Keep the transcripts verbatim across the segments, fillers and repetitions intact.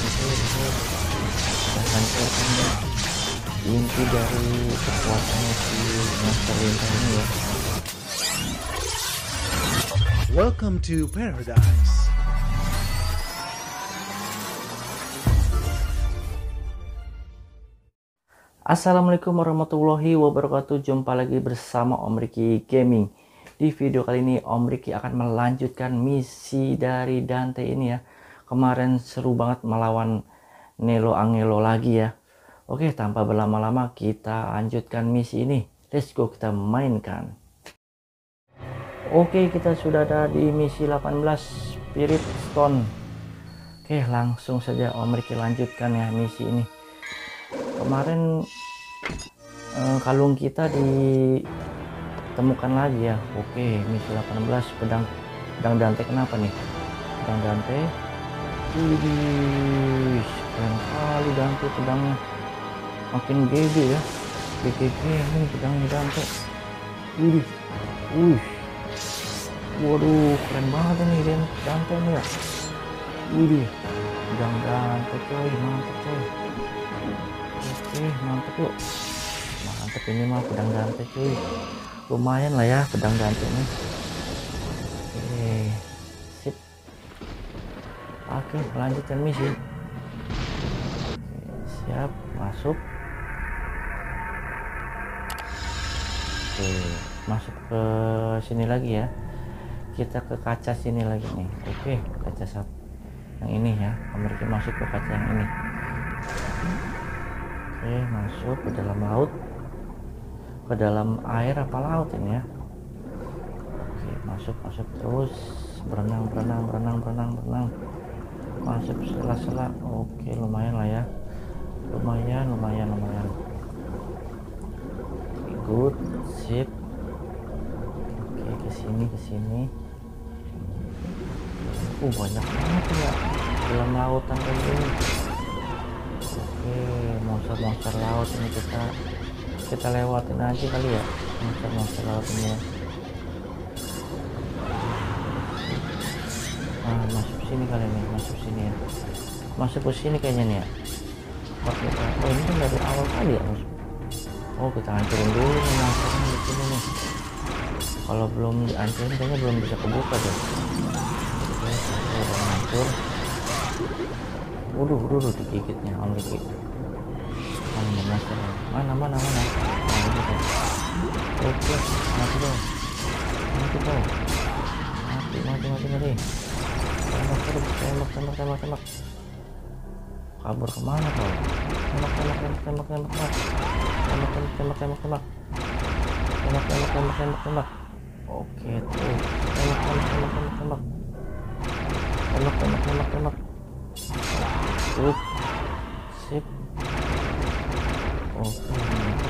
kita hancurkan ya inti dari kekuatannya si monster lintah ini ya. Welcome to paradise. Assalamualaikum warahmatullahi wabarakatuh. Jumpa lagi bersama Om Riki Gaming. Di video kali ini Om Riki akan melanjutkan misi dari Dante ini ya. Kemarin seru banget melawan Nelo Angelo lagi ya. Oke, tanpa berlama-lama kita lanjutkan misi ini. Let's go, kita mainkan. Oke, kita sudah ada di misi delapan belas Spirit Stone. Oke, langsung saja Om Riki lanjutkan ya misi ini. Kemarin eh, kalung kita ditemukan lagi ya. Oke, misi delapan belas pedang pedang Dante. Kenapa nih pedang Dante? Wih, keren kali Dante pedangnya, makin gede ya, gede ini pedangnya Dante. Wih, wih, waduh, keren banget ini Dante nih ya. Wih, pedang Dante coy, mantap coy. Oke, mantap yuk, mantap ini mah pedang Dante cuy, lumayan lah ya pedang Dante ini. Oke, sip. Oke, lanjutkan misi. Oke, siap, masuk. Oke, masuk ke sini lagi ya, kita ke kaca sini lagi nih. Oke, kaca satu yang ini ya, Amerika masuk ke kaca yang ini. Oke, masuk ke dalam laut, ke dalam air apa laut ini ya. Oke, masuk masuk terus, berenang berenang berenang berenang berenang, masuk sela-sela. Oke, lumayan lah ya, lumayan lumayan lumayan. Oke, good, sip. Oke, kesini kesini. Uh, banyak banget ya dalam lautan kayak gini. Oke, monster-monster laut ini kita kita lewatin aja kali ya, monster-monster laut ini ya. Nah, masuk sini kali ini, masuk sini ya, masuk ke sini kayaknya nih ya. Oh, kita, oh ini kan dari awal kali ya. Oh, kita hancurin dulu nih monsternya di sini nih. Kalau belum dihancurin kayaknya belum bisa kebuka deh. Oke, udah hancur. Waduh, waduh, digigitnya Om Riki. Mana monster? Mana mana mana? Nah, ini tuh. Oke, mati dong. Mati dong. Mati, mati, mati, mati. Tembak terus, tembak, tembak, tembak, tembak. Kabur kemana kau? Tembak, tembak, tembak, tembak, tembak, tembak. Tembak, tembak, tembak, tembak, tembak. Tembak, tembak, tembak, tembak, tembak. Oke, tuh. Tembak, tembak, tembak, tembak, tembak. Tembak, tembak, tembak, tembak. Good, sip. Oke, sip,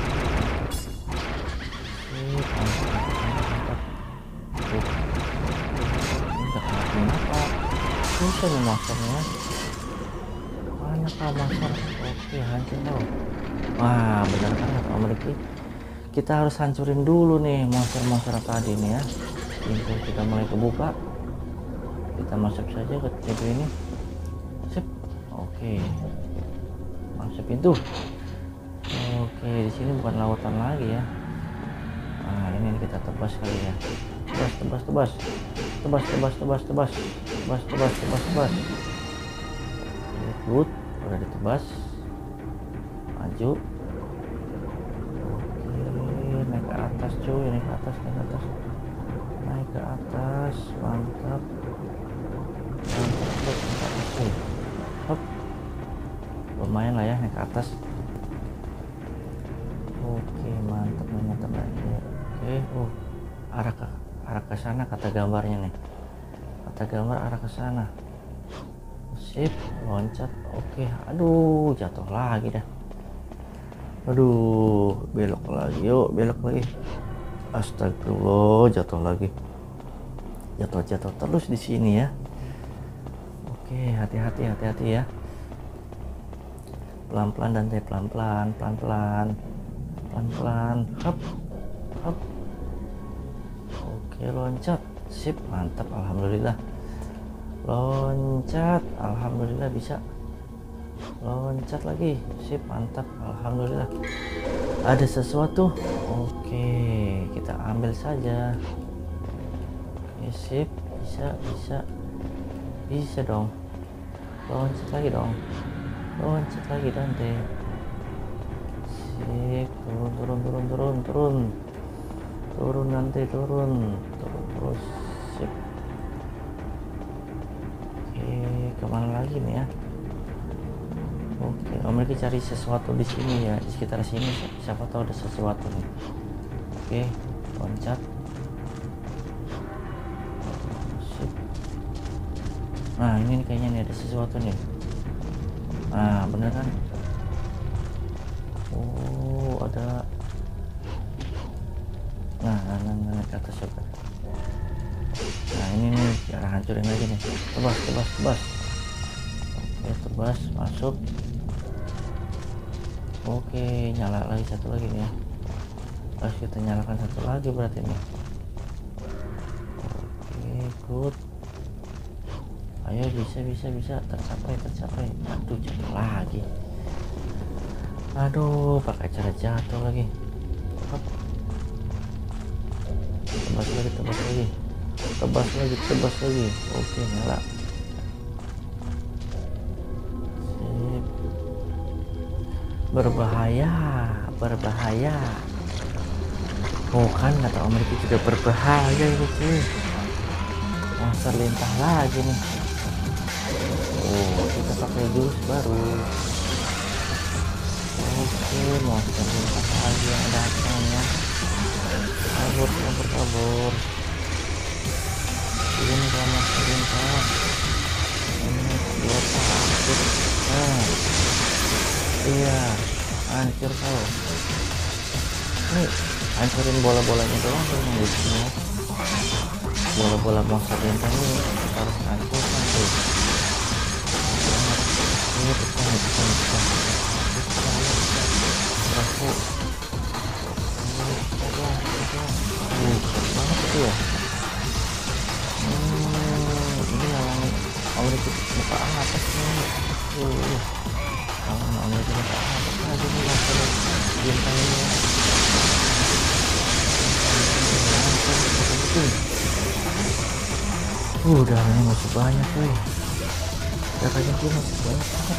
mantap, mantap, mantap. Good. Ini udah kena kenapa? Susah nih monsternya. Mana kah monster? Oke, hancur dong. Wah, benar banget Om Riki. Kita harus hancurin dulu nih monster-monster tadi nih ya. Pintu kita mulai kebuka. Kita masuk saja ke pintu ini. Sip. Oke, masuk pintu. Oke, di sini bukan lautan lagi ya. Nah, ini kita tebas kali ya. Tebas, tebas, tebas, tebas, tebas, tebas, tebas, tebas, tebas, tebas, tebas. Good, udah ditebas. Maju. Oke, naik ke atas cuy, naik ke atas, naik ke atas, naik ke atas, mantap, mantap, naik ke atas cuy. Hop. Lumayan lah ya naik ke atas. Oke, mantap, mantap lagi. Oke, oh, arah ke arah ke sana kata gambarnya nih. Kata gambar arah ke sana. Sip, loncat. Oke, aduh, jatuh lagi dah. Aduh, belok lagi. Yuk, belok lagi. Astagfirullah, jatuh lagi. Jatuh-jatuh terus di sini ya. Oke, hati-hati, hati-hati ya. Pelan-pelan Dante, pelan-pelan, pelan-pelan, pelan-pelan. Hop, hop. Oke, loncat. Sip, mantap, alhamdulillah. Loncat, alhamdulillah bisa. loncat lagi. Sip, mantap, alhamdulillah ada sesuatu. Oke, kita ambil saja. Oke, sip, bisa bisa bisa dong. Loncat lagi dong, loncat lagi Dante. Sip, turun turun turun turun turun turun nanti turun turun terus. Sip. Oke, kemana lagi nih ya? Oke, Om Riki cari sesuatu di sini ya, di sekitar sini. Siapa tahu ada sesuatu nih. Oke, loncat. Sip. Nah, ini kayaknya nih ada sesuatu nih. Nah, bener kan? Oh, ada. Nah, nah, nah, nah, ke atas coba. Nah, ini nih, cara hancurin lagi nih. Tebas, tebas, tebas. Oke, tebas, masuk. Oke, nyala lagi satu lagi nih ya. Harus kita nyalakan satu lagi berarti nih. Oke, good. Ayo, bisa bisa bisa tercapai tercapai. Aduh, jatuh lagi. Aduh, pakai cara jatuh lagi. Hop. Tebas lagi, tebas lagi, tebas lagi, tebas lagi. Oke, nyala. Sip. Berbahaya, berbahaya. Oh kan, kata Om Riki juga berbahaya ini cuy. Monster lintah lagi nih. Oh, kita pakai jurus baru. Oke, monster lintah lagi yang datang ya. Kabur, kabur, kabur. Ini kalau monster lintah. Ini dua hancur. Nah, iya, hancur kau. Nih, hancurin bola-bolanya doang tuh yang di sini. Bola-bola monster lintah ini kita harus hancurkan tuh. Ini pecah, pecah, pecah. Pecah, pecah. Berapa? Ini pecah dong, pecah. Uh, pecah banget itu ya. Hmm, ini namanya Om Riki muka atas nih. Uh, kalau Om Riki muka atas lagi nih monster lintah ini. Uh, darahnya masih banyak tuh. Darahnya dia masih banyak banget.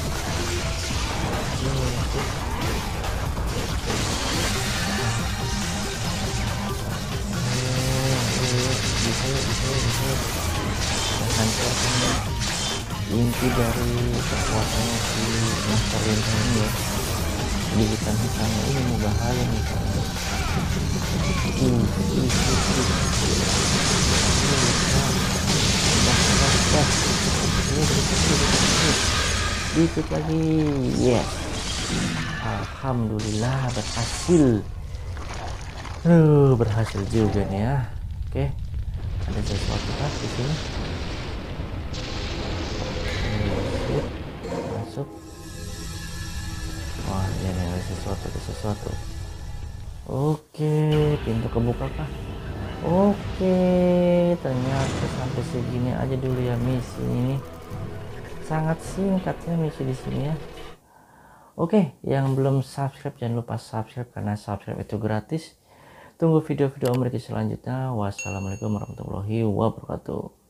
Bisa ya, bisa ya, bisa ya. Hancurkan inti dari kekuatannya si monster lintah ini ya. Jadi hitam-hitamnya ini mau bahaya nih. Uh, uh, uh, uh. Dikit lagi, yes. Alhamdulillah berhasil. Uh, berhasil juga nih ya. Oke, ada sesuatu kan di sini? Oke, masuk. Wah, ini ada sesuatu, ada sesuatu. Oke, pintu kebuka kah? Oke, ternyata sampai segini aja dulu ya misi ini. Sangat singkat ya misi di sini ya. Oke, yang belum subscribe jangan lupa subscribe karena subscribe itu gratis. Tunggu video-video Om Riki selanjutnya. Wassalamualaikum warahmatullahi wabarakatuh.